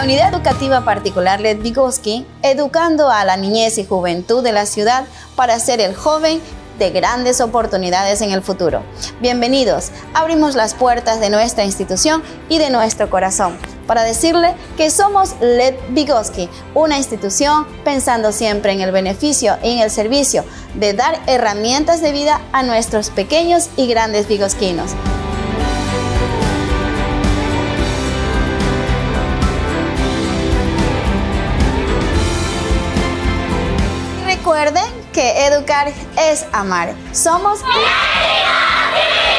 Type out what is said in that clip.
la Unidad Educativa Particular Led Vygotsky, educando a la niñez y juventud de la ciudad para ser el joven de grandes oportunidades en el futuro. Bienvenidos, abrimos las puertas de nuestra institución y de nuestro corazón para decirle que somos Led Vygotsky, una institución pensando siempre en el beneficio y en el servicio de dar herramientas de vida a nuestros pequeños y grandes vygotskinos. Recuerden que educar es amar. Somos...